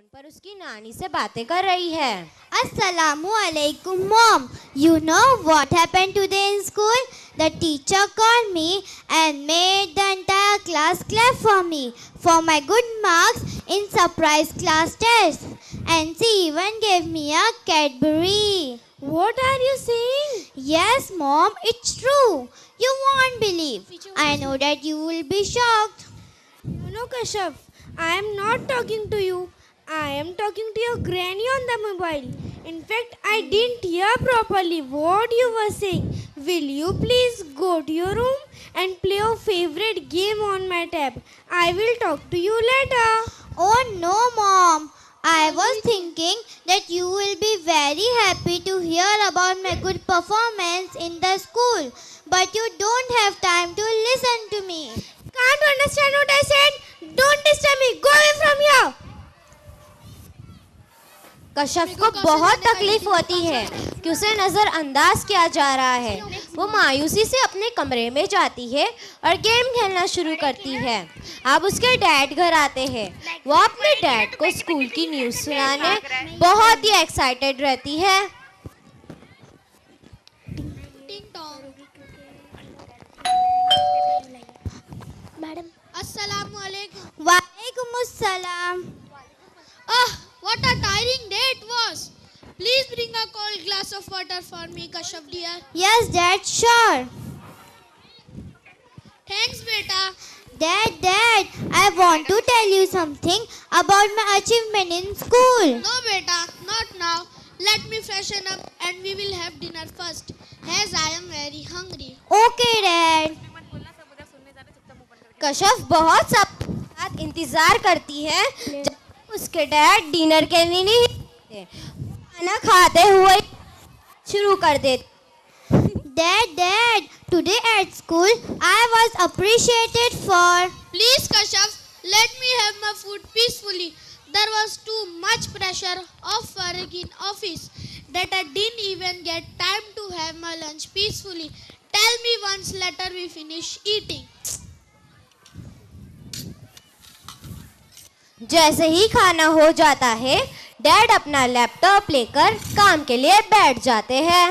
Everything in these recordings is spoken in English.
पर उसकी नानी से बातें कर रही है। Assalamu alaikum, Mom. You know what happened today in school? The teacher called me and made the entire class clap for me for my good marks in surprise class test. And she even gave me a Cadbury. What are you saying? Yes, Mom, it's true. You won't believe. I know that you will be shocked. No, Kashyap, I am not talking to you. I am talking to your granny on the mobile. In fact, I didn't hear properly what you were saying. Will you please go to your room and play your favorite game on my tab? I will talk to you later. Oh no, Mom. I was thinking that you will be very happy to hear about my good performance in the school. But you don't have time to listen to me. Can't understand what I said? Don't disturb me. Go away from here. Kashyap को बहुत तकलीफ होती है कि उसे नज़रअंदाज किया जा रहा है। वो मायूसी से अपने कमरे में जाती है और गेम खेलना शुरू करती है। अब उसके डैड घर आते हैं। वो अपने डैड को स्कूल की न्यूज़ सुनाने बहुत ही एक्साइटेड रहती है। Madam. Assalamu alaikum. Walaikum assalam. What a tiring day it was. Please bring a cold glass of water for me, Kashyap dear. Yes, Dad, sure. Thanks, beta. Dad, I want to tell you something about my achievement in school. No, beta, not now. Let me freshen up and we will have dinner first, as I am very hungry. Okay, Dad. Kashyap बहुत साथ इंतजार करती है जब उसके dad dinner के लिए नहीं आते। खाना खाते हुए शुरू कर देते। Dad, today at school I was appreciated for. Please, Kashyap, let me have my food peacefully. There was too much pressure of work in office that I didn't even get time to have my lunch peacefully. Tell me once later we finish eating. जैसे ही खाना हो जाता है, dad अपना laptop लेकर काम के लिए बैठ जाते हैं।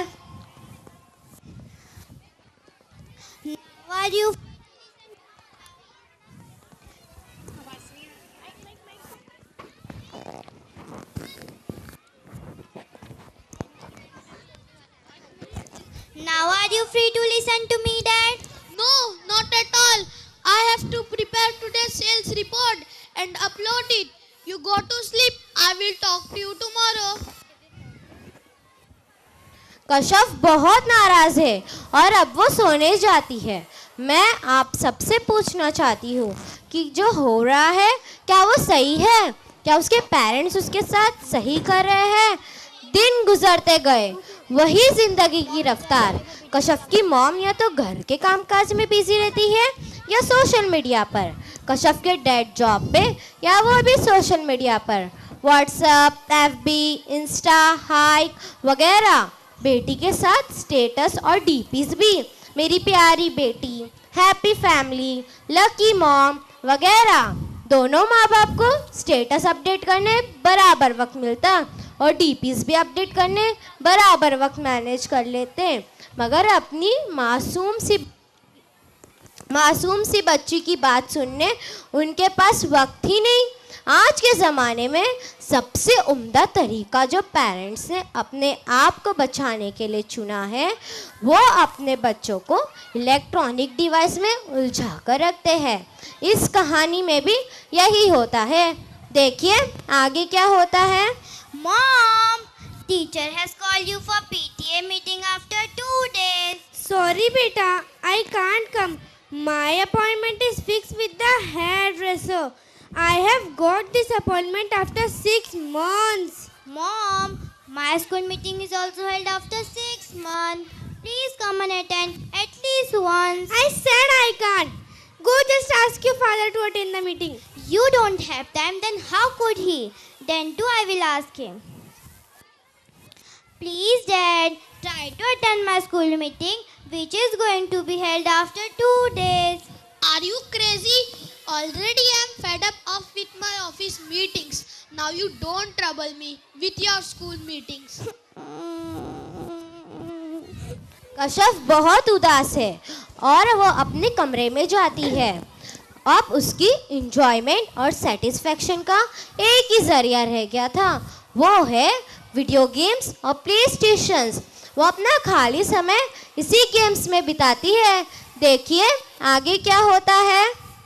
Now are you free to listen to me, Dad? No, not at all. I have to prepare today's sales report and upload it. You go to sleep. I will talk to you tomorrow. Kashyap बहुत नाराज है और अब वो सोने जाती है। मैं आप सबसे पूछना चाहती हूँ कि जो हो रहा है क्या वो सही है? क्या उसके पेरेंट्स उसके साथ सही कर रहे हैं? दिन गुजरते गए, वही जिंदगी की रफ्तार। कश्यप की मॉम या तो घर के कामकाज में बिजी रहती है या सोशल मीडिया पर। कश्यप के डैड जॉब पे या वो भी सोशल मीडिया पर व्हाट्सएप, एफबी, इंस्टा, हाइक वगैरह। बेटी के साथ स्टेटस और डीपीज भी। मेरी प्यारी बेटी, हैप्पी फैमिली, लकी मॉम वगैरह। दोनों माँ बाप को स्टेटस अपडेट करने बराबर वक्त मिलता और डीपीज भी अपडेट करने बराबर वक्त मैनेज कर लेते, मगर अपनी मासूम सी बच्ची की बात सुनने उनके पास वक्त ही नहीं। आज के ज़माने में सबसे उम्दा तरीका जो पेरेंट्स ने अपने आप को बचाने के लिए चुना है, वो अपने बच्चों को इलेक्ट्रॉनिक डिवाइस में उलझा कर रखते हैं। इस कहानी में भी यही होता है। देखिए आगे क्या होता है। Mom, teacher has called you for PTA meeting after 2 days. Sorry beta, I can't come. My appointment is fixed with the hairdresser. I have got this appointment after 6 months. Mom, my school meeting is also held after 6 months. Please come and attend at least once. I said I can't. Go just ask your father to attend the meeting. You don't have time, then how could he? Then too I will ask him. Please, Dad, try to attend my school meeting, which is going to be held after 2 days. Are you crazy? Already I am fed up with my office meetings. Now you don't trouble me with your school meetings. Kashaf बहुत उदास है और वो अपने कमरे में जाती है। अब उसकी इंजॉयमेंट और सेटिस्फेक्शन का एक ही जरिया रह गया था, वो है वीडियो गेम्स और प्ले स्टेशंस। वो अपना खाली समय इसी गेम्स में बिताती है। देखिए आगे क्या होता है।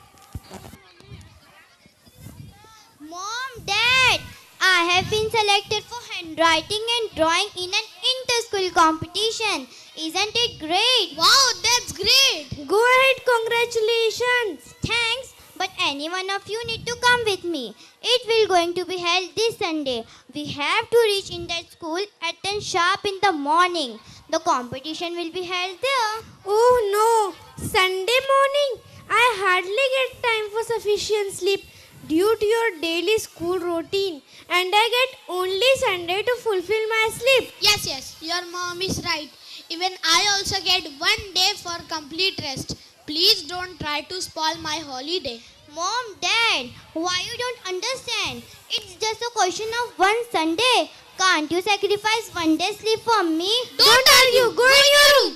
Mom, Dad, I have been selected for handwriting and drawing in an inter-school competition. Isn't it great? Wow, that's great. Go ahead, congratulations. Thanks, but any one of you need to come with me. It will going to be held this Sunday. We have to reach in that school at 10 sharp in the morning. The competition will be held there. Oh no, Sunday morning. I hardly get time for sufficient sleep due to your daily school routine, and I get only Sunday to fulfill my sleep. Yes, your mom is right. Even I also get one day for complete rest. Please don't try to spoil my holiday. Mom, Dad, why you don't understand? It's just a question of one Sunday. Can't you sacrifice one day sleep for me? Don't argue. Go in your room.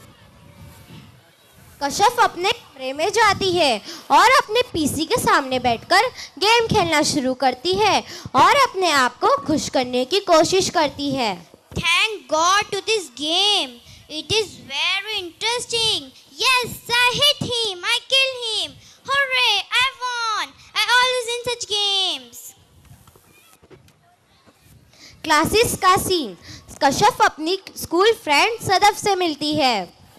Kashaf अपने कमरे में जाती है और अपने PC के सामने बैठकर गेम खेलना शुरू करती है और अपने आप को खुश करने की कोशिश करती है। Thank God to this game. It is very interesting. Yes, I hit him. I killed him. Hooray, I won. I always win such games. Classes का सीन। कशफ अपनी स्कूल फ्रेंड सदफ से मिलती है।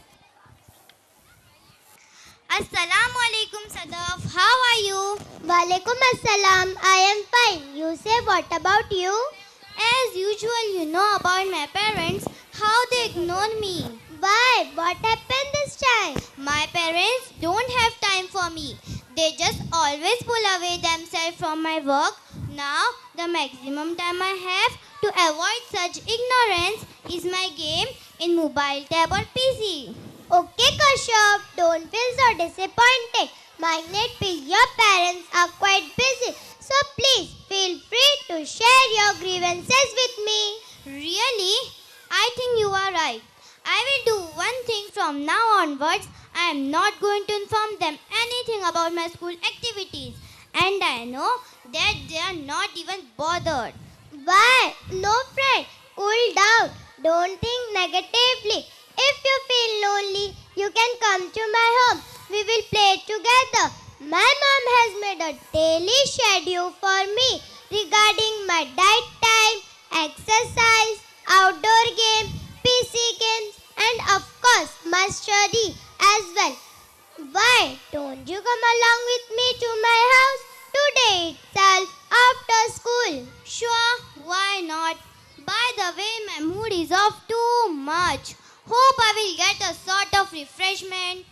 Assalamu alaikum, Sadaf. How are you? Walaikum assalam. I am fine. You say, what about you? As usual, you know about my parents, how they ignore me. Why? What happened this time? My parents don't have time for me. They just always pull away themselves from my work. Now, the maximum time I have to avoid such ignorance is my game in mobile tab or PC. Okay, Kashyap, don't feel so disappointed. Might be your parents are quite busy, so please feel free to share your grievances with me. Really? I think you are right. I will do one thing from now onwards. I am not going to inform them anything about my school activities. And I know that they are not even bothered. Why? No, friend. Cool down. Don't think negatively. If you feel lonely, you can come to my home. We will play together. My mom has made a daily schedule for me regarding my diet time, exercise, outdoor games, PC games, and of course my study as well. Why don't you come along with me to my house today itself after school? Sure, why not? By the way, my mood is off too much. Hope I will get a sort of refreshment.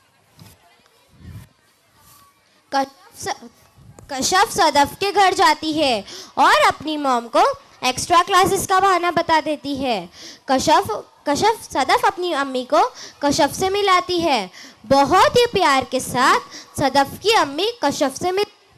Kashaf Sadaf के घर जाती है और अपनी mom को extra classes का बहाना बता देती है। कशफ सदफ अपनी अम्मी को कशफ से मिलाती है। बहुत ही प्यार के साथ सदफ की अम्मी कशफ से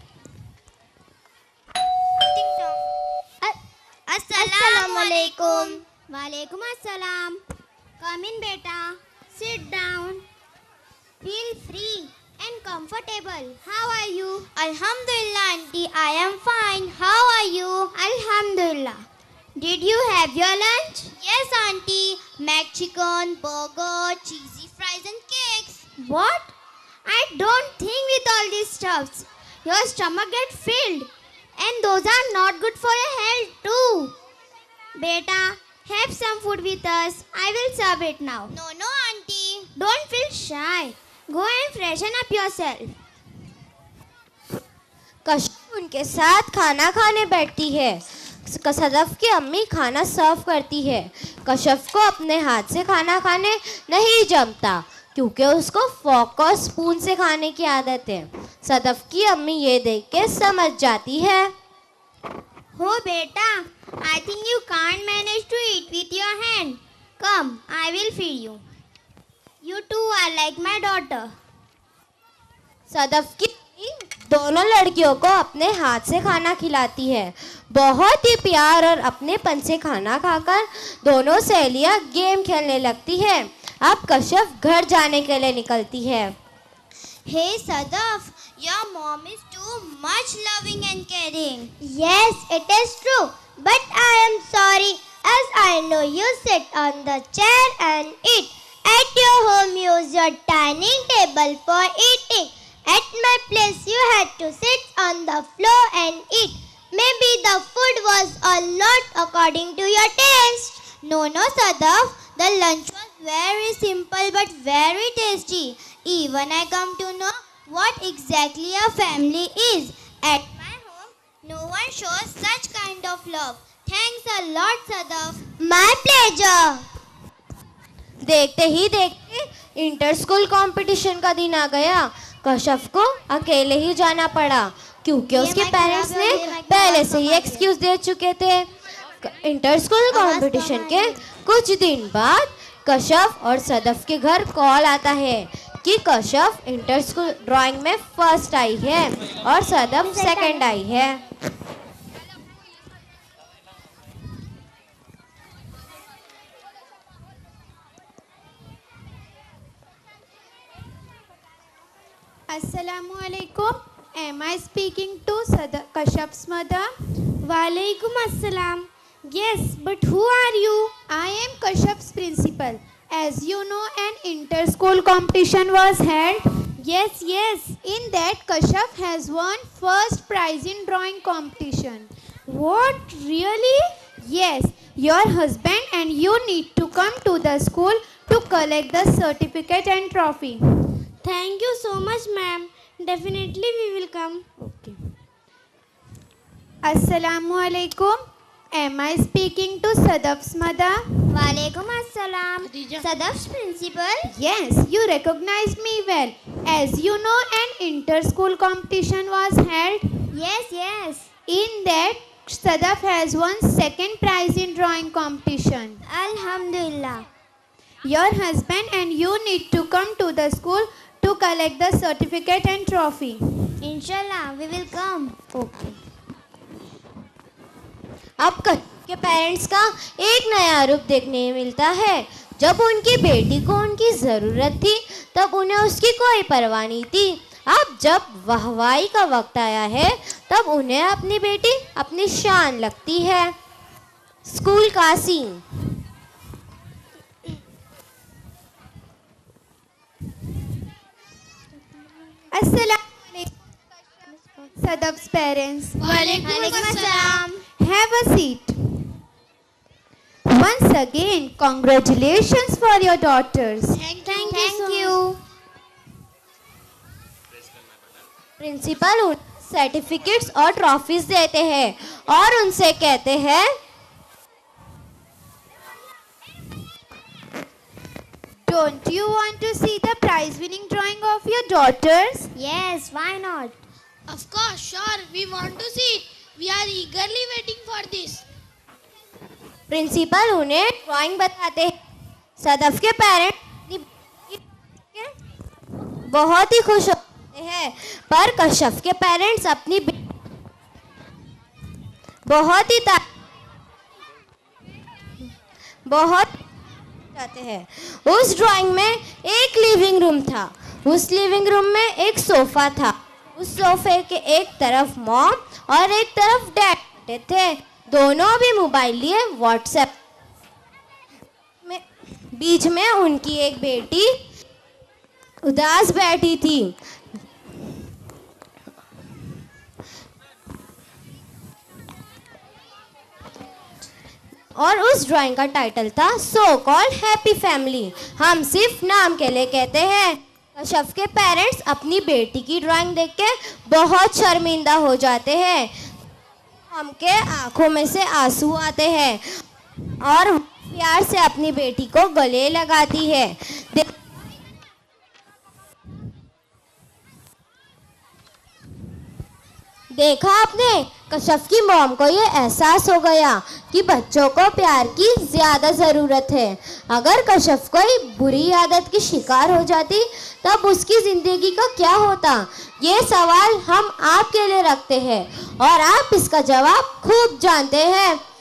Assalamu alaikum. Walaikum assalam. Come in, beta. Sit down. Feel free and comfortable. How are you? Alhamdulillah, auntie. I am fine. How are you? Alhamdulillah. Did you have your lunch? Yes, auntie. Mac chicken, burger, cheesy fries and cakes. What? I don't think with all these stuffs. Your stomach gets filled. And those are not good for your health too. Beta, have some food with us. I will serve it now. No, auntie. Don't feel shy. Go and freshen up yourself. Kashaf उनके साथ खाना खाने बैठती है। सदफ की अम्मी खाना सर्व करती है। कशफ को अपने हाथ से खाना खाने नहीं जमता क्योंकि उसको फॉर्क और स्पून से खाने की आदत है। सदफ की अम्मी ये देख के समझ जाती है। Oh beta, I think you can't manage to eat with your hand. Come, I will feed you. You two are like my daughter. Sadaf की अम्मी दोनों लड़कियों को अपने हाथ से खाना खिलाती है। बहुत ही प्यार और अपनेपन से खाना खाकर दोनों सहेलियां गेम खेलने लगती है। अब कश्यप घर जाने के लिए निकलती है। Hey Sadaf, your mom is too much loving and caring. Yes, it is true. But I am sorry, as I know you sit on the chair and eat. At your home, use your dining table for eating. At my place, you had to sit on the floor and eat. Maybe the food was a lot according to your taste. No, Sadaf. The lunch was very simple but very tasty. Even I come to know what exactly a family is. At my home, no one shows such kind of love. Thanks a lot, Sadaf. My pleasure. देखते ही देखते inter school competition का दिन आ गया। कश्यप को अकेले ही जाना पड़ा क्योंकि उसके पेरेंट्स ने पहले से ही एक्सक्यूज दे चुके थे। इंटर स्कूल कंपटीशन के कुछ दिन बाद कश्यप और सदफ के घर कॉल आता है कि कश्यप इंटर स्कूल ड्राइंग में फर्स्ट आई है और सदफ सेकंड आई है। Assalamu alaikum. Am I speaking to Kashyap's mother? Walaikum assalam. Yes, but who are you? I am Kashyap's principal. As you know, an inter-school competition was held. Yes. In that, Kashyap has won first prize in drawing competition. What? Really? Yes, your husband and you need to come to the school to collect the certificate and trophy. Thank you so much, ma'am. Definitely we will come. Okay. Assalamu alaikum. Am I speaking to Sadaf's mother? Walaikum assalam. Sadaf's principal? Yes, you recognized me well. As you know, an inter-school competition was held. Yes. In that, Sadaf has won second prize in drawing competition. Alhamdulillah. Your husband and you need to come to the school to collect the certificate and trophy. Inshallah, we will come. Okay. अब के parents का एक नया रूप देखने मिलता है। जब उनकी बेटी को उनकी ज़रूरत थी तब उन्हें उसकी कोई परवाह नहीं थी। अब जब वाहवाही का वक्त आया है तब उन्हें अपनी बेटी अपनी शान लगती है। स्कूल का scene. Sadaf's parents. Walaikum assalam. Have a seat. Once again, congratulations for your daughters. Thank you. Principal certificates और ट्रॉफीज देते हैं और उनसे कहते हैं Don't you want to see the prize winning drawing of your daughters? Yes, why not? Of course, sure, we want to see it. We are eagerly waiting for this. Principal उन्हें drawing बताते हैं। सदफ के parents बहुत ही खुश होते हैं पर कश्यप के पेरेंट्स अपनी बहुत चाहते हैं। उस ड्राइंग में एक लिविंग रूम था। उस लिविंग रूम में एक सोफा था। उस सोफे के एक तरफ मॉम और एक तरफ डैड बैठे थे। दोनों भी मोबाइल लिए व्हाट्सएप में। बीच में उनकी एक बेटी उदास बैठी थी। और उस ड्राइंग का टाइटल था सो कॉल्ड हैप्पी फैमिली। हम सिर्फ नाम के लिए कहते हैं। कश्यप के पेरेंट्स अपनी बेटी की ड्राइंग देख के बहुत शर्मिंदा हो जाते हैं। उनके आंखों में से आंसू आते हैं और प्यार से अपनी बेटी को गले लगाती है। देखा आपने कशफ की मॉम को ये एहसास हो गया कि बच्चों को प्यार की ज़्यादा ज़रूरत है। अगर कशफ कोई बुरी आदत की शिकार हो जाती तब उसकी ज़िंदगी का क्या होता? ये सवाल हम आपके लिए रखते हैं और आप इसका जवाब खूब जानते हैं।